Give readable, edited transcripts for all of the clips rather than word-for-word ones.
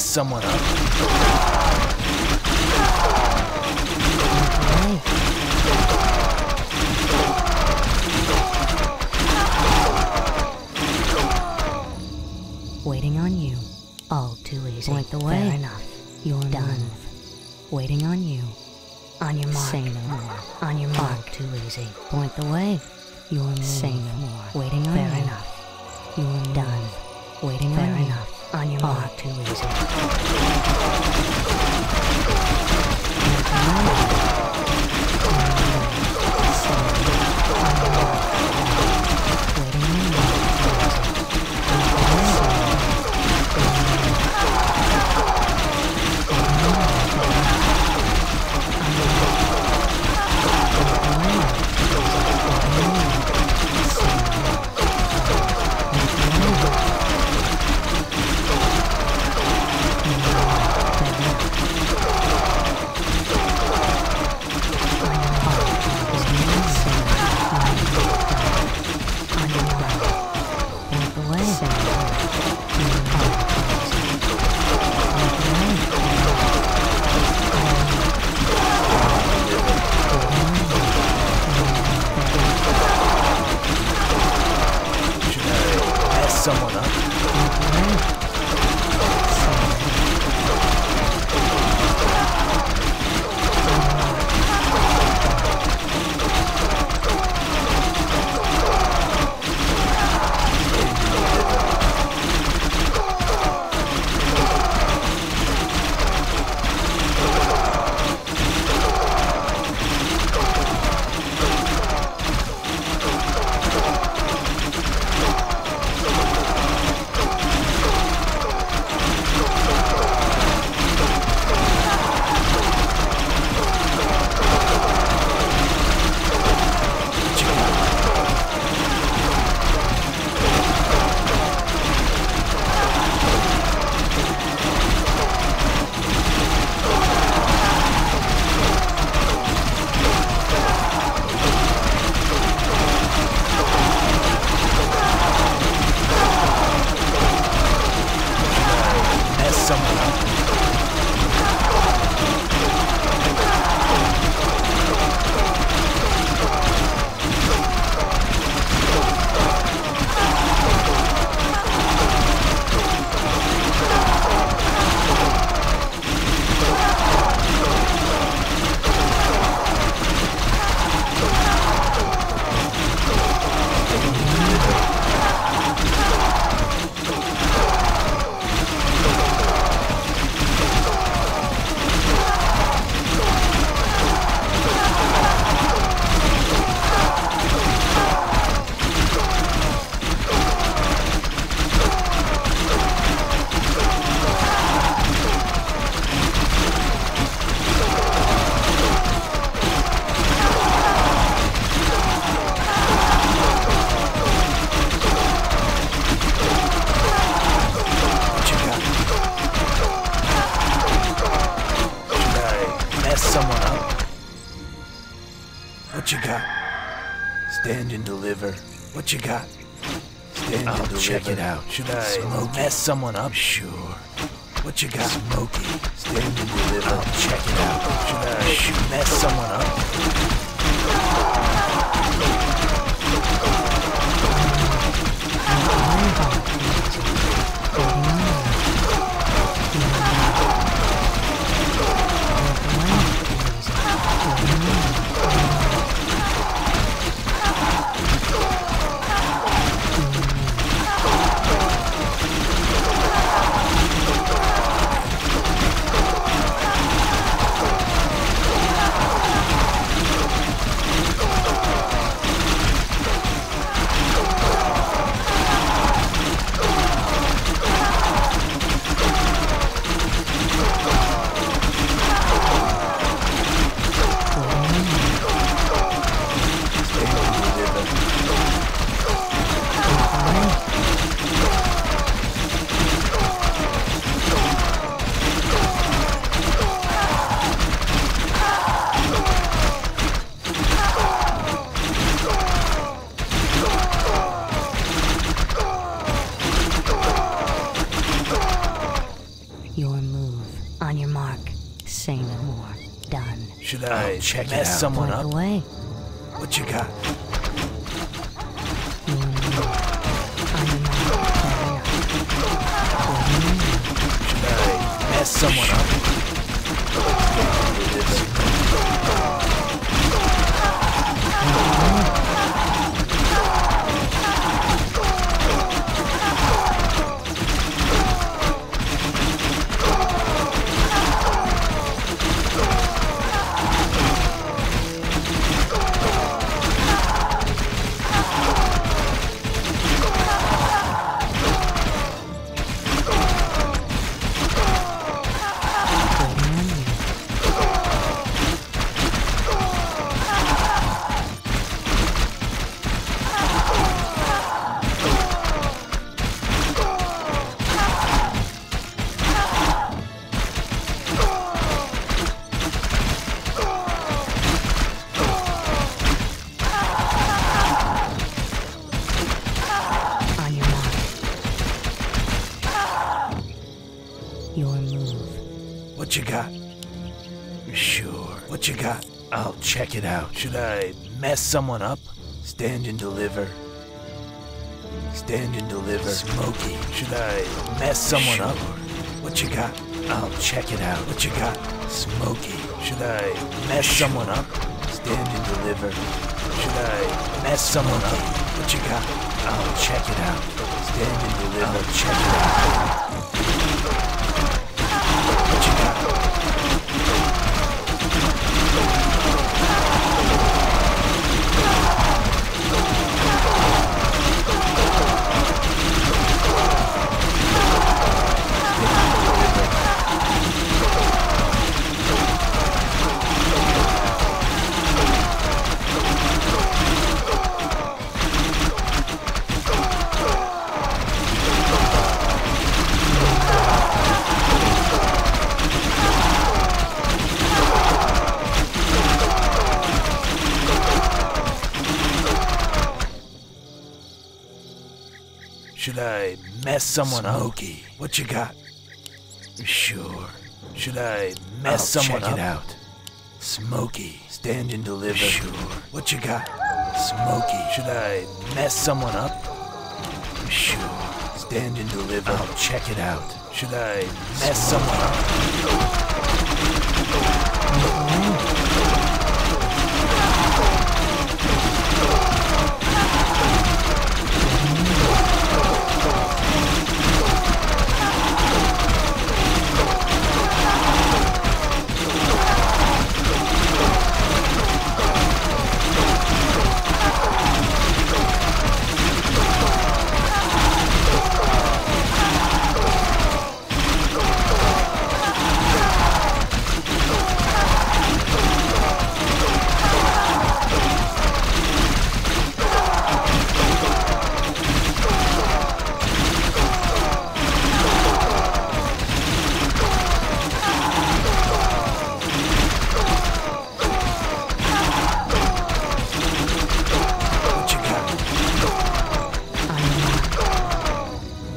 someone up. Waiting on you. All too easy. Point the way. Fair enough. You're done. Waiting on you. On your mark. Say no more. On your mark. All too easy. Point the way. You're moved. Say no more. Waiting on you. Fair enough. You're done. Waiting on you. Fair enough. On your mark. Too easy. Someone up. What you got? Stand and deliver. What you got? Stand and deliver. Check it out. Should I mess someone up? Sure. What you got? Smoky. Stand and deliver. Check it out. Should I mess someone up? Done. Should I check it mess out. someone Point up? the way. What you got? Your move. On your mark. Fair enough. Waiting on you. Should I mess someone up? Waiting on you. On your mark. Your move. What you got? Sure. What you got? I'll check it out. Should I mess someone up? Stand and deliver. Stand and deliver. Smoky. Should I mess someone up? What you got? I'll check it out. What you got? Smoky. Should I mess someone up? Stand and deliver. Should I mess someone up? What you got? I'll check it out. Stand and deliver. I'll check it out. What you got? Should I mess someone up? Smoky. What you got? Sure. Should I mess someone up? Check it out. Smoky. Stand and deliver. Sure. What you got? Smoky. Should I mess someone up? Sure. Stand and deliver. I'll check it out. Should I mess someone up? What you got? On your mark.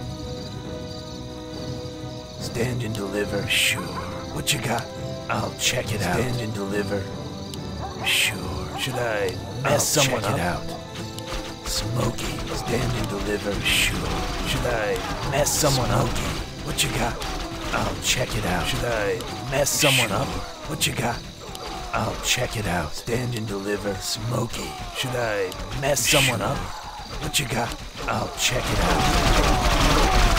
Stand and deliver. Sure. What you got? I'll check it out. Stand and deliver. Sure. Should I mess someone up? Check it out. Smoky. Stand and deliver. Sure. Should I mess someone up? What you got? I'll check it out. Should I mess someone up? What you got? I'll check it out. Stand and deliver. Smoky. Should I mess someone up? What you got? I'll check it out.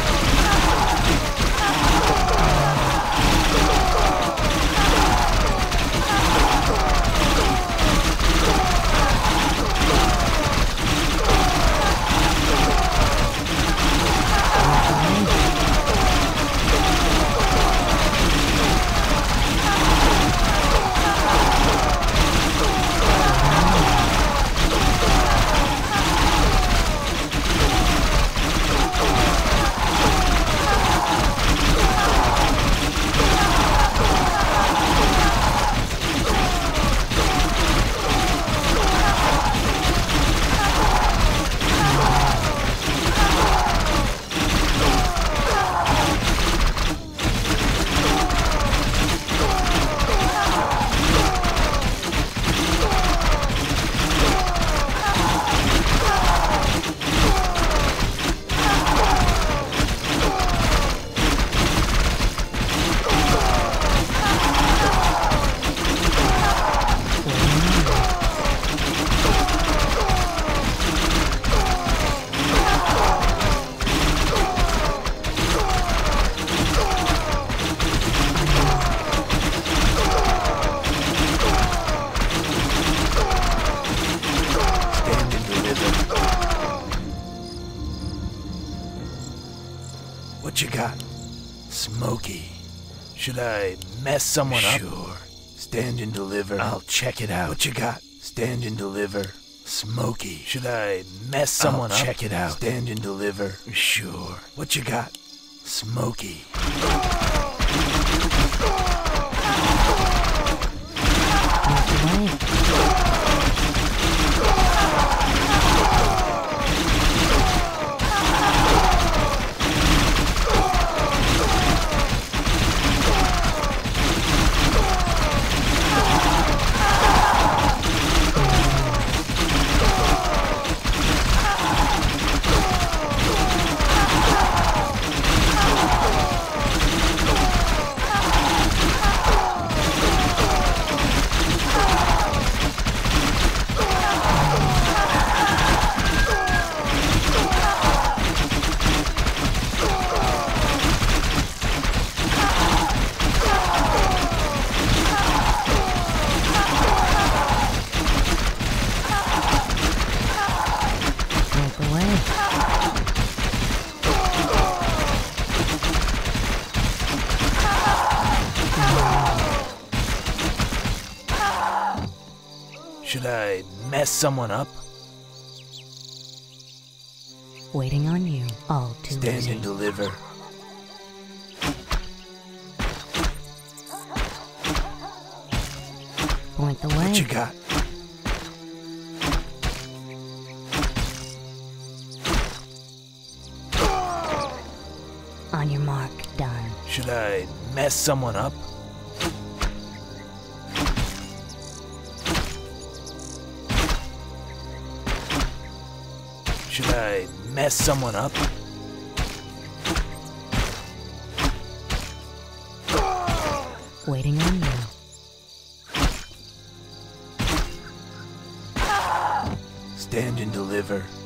Smoky. Should I mess someone up? Sure. Stand and deliver. I'll check it out. What you got? Stand and deliver. Smoky. Should I mess someone up? I'll check it out. Stand and deliver. Sure. What you got? Smoky. Should I mess someone up? Waiting on you. All too Stand easy. and deliver. Point the way. What you got? On your mark. Done. Should I mess someone up? Should I mess someone up? Waiting on you. Stand and deliver.